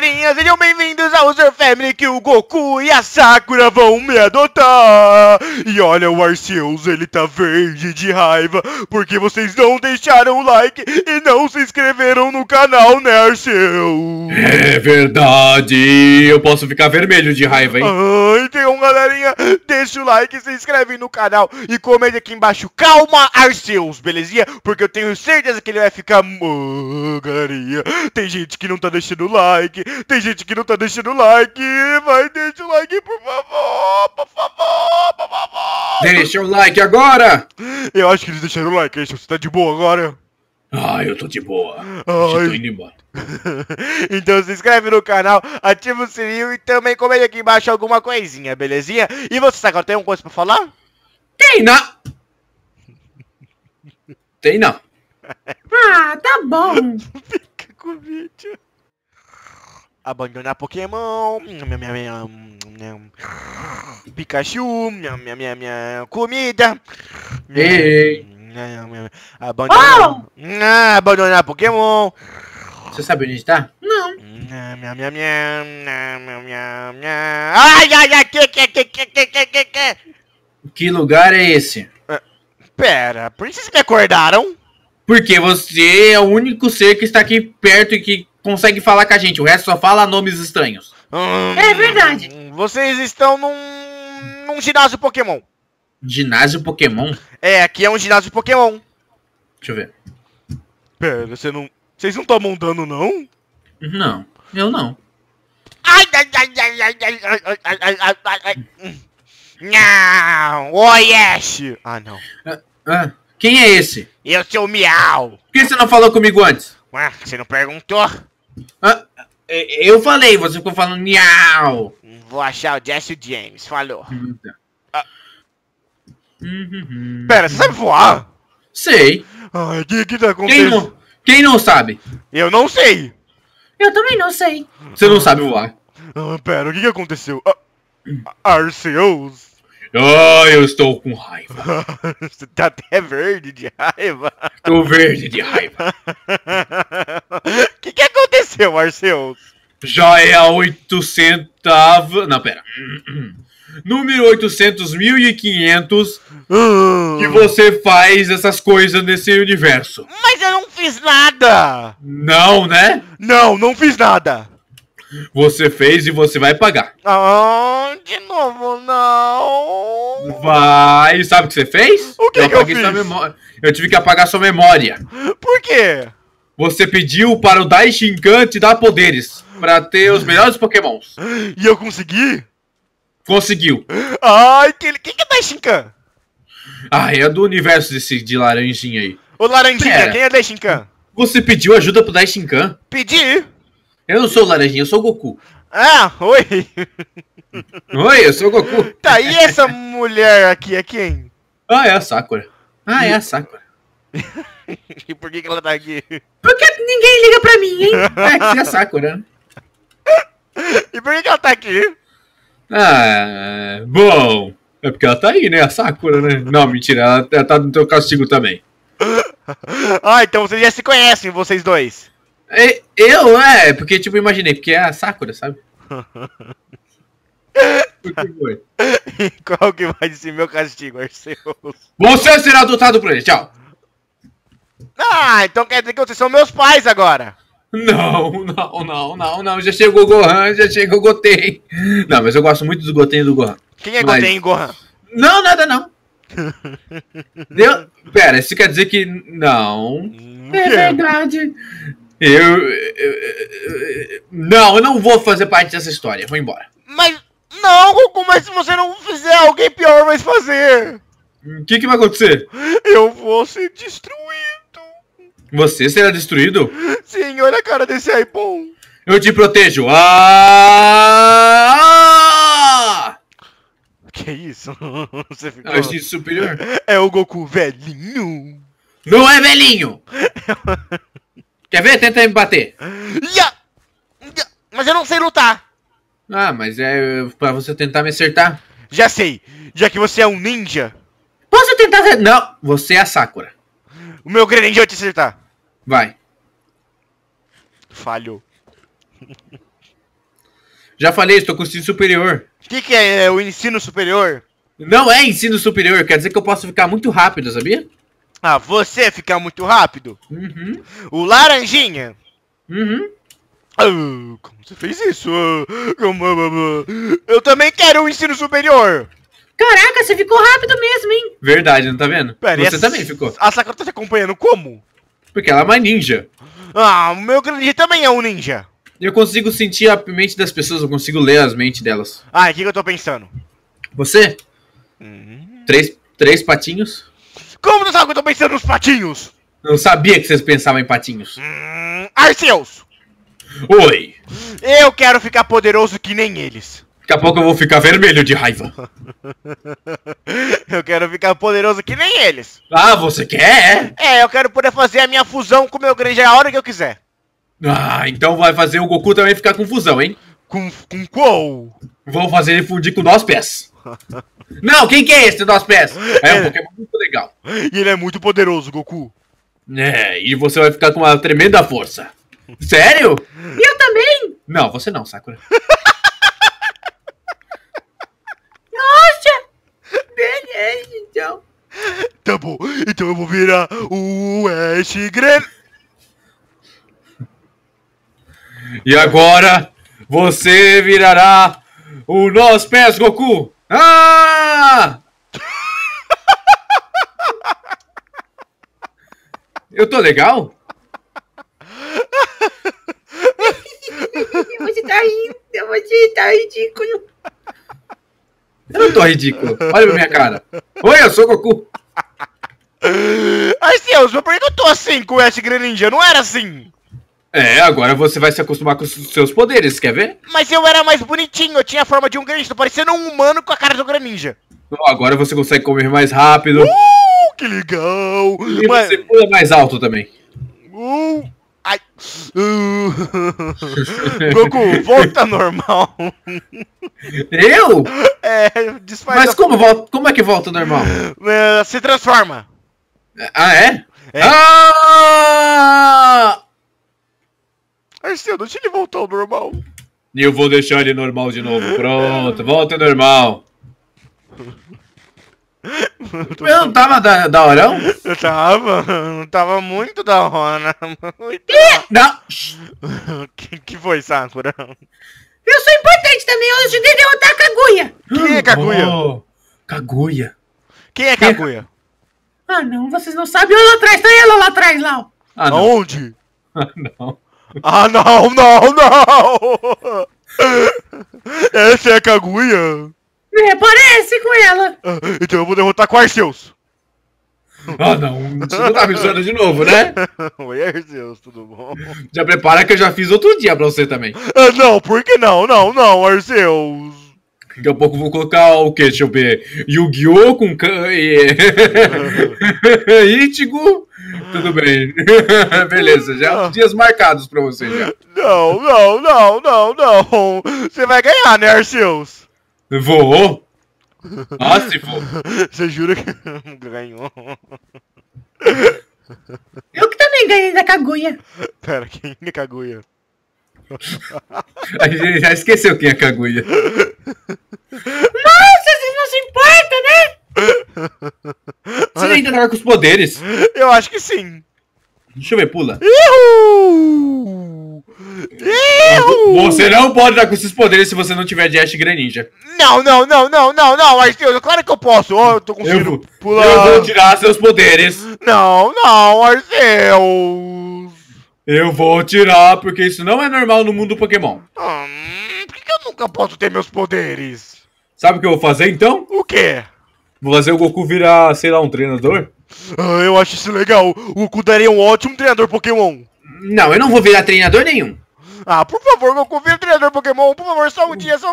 galerinha, sejam bem-vindos ao User Family, que o Goku e a Sakura vão me adotar. E olha, o Arceus, ele tá verde de raiva, porque vocês não deixaram o like e não se inscreveram no canal, né, Arceus? É verdade, eu posso ficar vermelho de raiva, hein? Então, galerinha, deixa o like, se inscreve no canal e comente aqui embaixo, calma, Arceus, belezinha? Porque eu tenho certeza que ele vai ficar... galerinha, tem gente que não tá deixando like, tem gente que não tá deixando like, vai, deixa o like, por favor, por favor, por favor. Deixa o like agora! Eu acho que eles deixaram o like, você tá de boa agora? Eu tô de boa, eu tô indo embora. Então se inscreve no canal, ativa o sininho e também comente aqui embaixo alguma coisinha, belezinha? E você, Sakura, tem alguma coisa pra falar? Tem não! Tem não. Tá bom. Fica com o vídeo. Abandonar Pokémon. Pikachu. Comida. Ei. Abandonar Pokémon. Você sabe onde tá? Não. Ai, Que lugar é esse? Pera, por que vocês me acordaram? Porque você é o único ser que está aqui perto e que consegue falar com a gente. O resto só fala nomes estranhos. É verdade. Vocês estão num ginásio Pokémon. Ginásio Pokémon? É, aqui é um ginásio Pokémon. Deixa eu ver. Pera, vocês não tomam dano, não? Não, eu não. Ai. Não! Oi, Ash! Ah, não. Quem é esse? Eu sou o Miau! Por que você não falou comigo antes? Ué, você não perguntou? Eu falei, você ficou falando miau. Vou achar o Jesse James, falou. Pera, você sabe voar? Sei. Ai, o que tá acontecendo? Quem não sabe? Eu não sei! Eu também não sei. Você não sabe voar. Pera, o que aconteceu? Arceus? Eu estou com raiva. Você tá até verde de raiva. Tô verde de raiva. O que aconteceu, Arceus? Já é a 800... Não, pera. Número 800.500 que você faz essas coisas nesse universo. Mas eu não fiz nada! Não, né? Não fiz nada! Você fez e você vai pagar. De novo não! Vai, sabe o que você fez? O que eu apaguei fiz? sua memória. Eu tive que apagar sua memória. Por quê? Você pediu para o Daishinkan te dar poderes para ter os melhores pokémons. E eu consegui? Conseguiu. Ai, quem é Daishinkan? É do universo de laranjinha aí. Ô Laranjinha, Pera. quem é Daishinkan? Você pediu ajuda pro Daishinkan? Pedi! Eu não sou o laranjinha, eu sou o Goku. Oi! Oi, eu sou o Goku. Tá, e essa mulher aqui é quem? É a Sakura. É a Sakura. E por que ela tá aqui? Porque ninguém liga pra mim, hein? É a Sakura, né? E por que ela tá aqui? Bom, é porque ela tá aí, né? A Sakura, né? Não, mentira, ela tá no teu castigo também. Então vocês já se conhecem, vocês dois. Porque tipo, imaginei, porque é a Sakura, sabe? Por que foi? Qual que vai ser meu castigo, Arceus? Você será adotado por ele, tchau. Então quer dizer que vocês são meus pais agora. Não, já chegou o Gohan, já chegou o Goten. Não, mas eu gosto muito do Goten e do Gohan. Quem é Goten e Gohan? Não, nada não. Pera, isso quer dizer que... Não. É verdade. Não, eu não vou fazer parte dessa história, vou embora. Mas... Não, Goku, mas se você não fizer, alguém pior vai fazer. O que vai acontecer? Eu vou ser destruído. Você será destruído? Sim, olha a cara desse iPhone. Eu te protejo. Que isso? Você ficou... Eu sou superior. É o Goku velhinho. Não é velhinho. Quer ver? Tenta me bater. Mas eu não sei lutar. Mas é pra você tentar me acertar. Já sei. Já que você é um ninja. Posso tentar... Não, você é a Sakura. O meu Greninja vai te acertar. Vai. Falhou. Já falei, estou com ensino superior. O que é o ensino superior? Não é ensino superior, quer dizer que eu posso ficar muito rápido, sabia? Ah, você ficar muito rápido? Uhum. O laranjinha? Uhum. Ah, como você fez isso? Eu também quero o ensino superior. Caraca, você ficou rápido mesmo, hein? Verdade, não tá vendo? Pera, e Você também ficou. A Sakura tá te acompanhando como? Porque ela é uma ninja. Ah, o meu grande também é um ninja. Eu consigo sentir a mente das pessoas, eu consigo ler as mentes delas. Ah, o que eu tô pensando? Você? Três patinhos? Como tu sabe que eu tô pensando nos patinhos? Eu sabia que vocês pensavam em patinhos. Arceus! Oi! Eu quero ficar poderoso que nem eles. Daqui a pouco eu vou ficar vermelho de raiva. Eu quero ficar poderoso que nem eles. Ah, você quer? É, eu quero poder fazer a minha fusão com o meu Granger a hora que eu quiser. Ah, então vai fazer o Goku também ficar com fusão, hein? Com qual? Vou fazer ele fundir com nós pés. Não, quem que é esse nós pés? É um Pokémon muito legal. E ele é muito poderoso, Goku. É, e você vai ficar com uma tremenda força. Sério? E eu também! Não, você não, Sakura. Nossa! Beleza, então. Tá bom, então eu vou virar o Ash Gran... E agora, você virará o nós pés, Goku. Ah! Eu tô legal? Você tá ridículo. Eu não tô ridículo. Olha pra minha cara. Oi, eu sou o Goku. Arceus, mas por que eu tô assim com o Ash Greninja? Não era assim. É, agora você vai se acostumar com os seus poderes, quer ver? Mas eu era mais bonitinho, eu tinha a forma de um Greninja, tô parecendo um humano com a cara do Greninja. Agora você consegue comer mais rápido. Que legal. E você pula mais alto também. Ai. Goku, volta normal. Eu? É, desfaz Mas a... como é que volta ao normal? Se transforma. Ah, é? É. Ah! Arceu, deixa ele voltar ao normal. E eu vou deixar ele normal de novo. Pronto, volta ao normal. Eu não tava da horão? Eu tava muito da hora. Muito Não! que foi, Sakura? Eu sou importante também, eu ajudei a derrotar a Kaguya. Quem é Kaguya? Oh, Kaguya. Quem é Kaguya? Ah, não, vocês não sabem. Olha lá atrás, tá ela lá atrás, lá. Ah, não. Aonde? Ah, não. Ah, não! Essa é a Kaguya? É, parece com ela. Ah, então eu vou derrotar com Arceus. Ah, não. Você não tá me zoando de novo, né? Oi, Arceus, tudo bom? Já prepara que eu já fiz outro dia pra você também. Ah, não, por que não? Não, Arceus. Daqui a pouco eu vou colocar o quê? Deixa eu ver. Yu-Gi-Oh! Com Ichigo. Tudo bem. Beleza, já dias marcados pra você já. Não. Você vai ganhar, né, Arceus? Vou? Ah, se for. Você jura que ganhou? Eu que também ganhei da Kaguya. Pera, quem é Kaguya? A gente já esqueceu quem é Kaguya. Nossa, vocês não se importam, né? Você ainda tá com os poderes. Eu acho que sim. Deixa eu ver, pula. Ihu! Você não pode dar com esses poderes se você não tiver de Ash Greninja. Não, Arceus, claro que eu posso. Ó, eu tô conseguindo pular. Eu vou tirar seus poderes. Não, Arceus. Eu vou tirar, porque isso não é normal no mundo do Pokémon. Por que eu nunca posso ter meus poderes? Sabe o que eu vou fazer então? O quê? Vou fazer o Goku virar, sei lá, um treinador? Ah, eu acho isso legal. O Goku daria um ótimo treinador Pokémon. Não, eu não vou virar treinador nenhum. Ah, por favor, Goku, vira treinador Pokémon. Por favor, só um dia.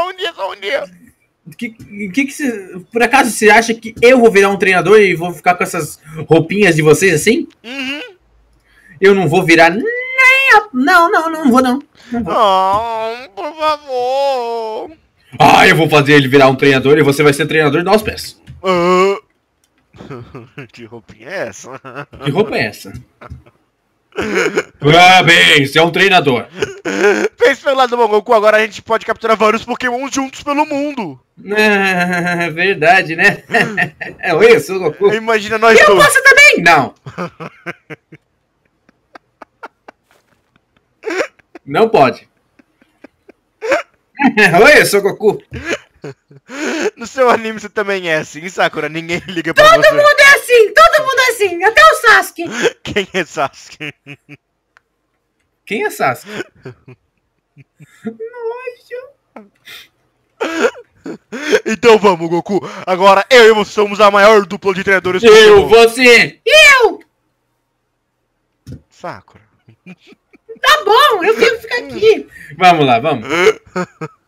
Por acaso você acha que eu vou virar um treinador e vou ficar com essas roupinhas de vocês assim? Uhum. Eu não vou virar nem a... Não vou não. Não vou. Ah, por favor. Ah, eu vou fazer ele virar um treinador e você vai ser treinador dos pés. Ah. Que roupinha é essa? Que roupa é essa? Ah, bem, você é um treinador. Fez pelo lado do bom, Goku, agora a gente pode capturar vários Pokémon juntos pelo mundo. Verdade, né? Oi, eu sou o Goku. Imagina nós Eu dois. posso também! Não. Não pode. Oi, eu sou o Goku. No seu anime você também é assim, Sakura. Ninguém liga pra Todo você. mundo é assim, todo mundo é assim, até o Sasuke. Quem é Sasuke? Quem é Sasuke? Então vamos, Goku. Agora eu e você somos a maior dupla de treinadores Eu, Pokémon. você. Eu! Sakura. Tá bom, eu quero ficar aqui. Vamos lá, vamos.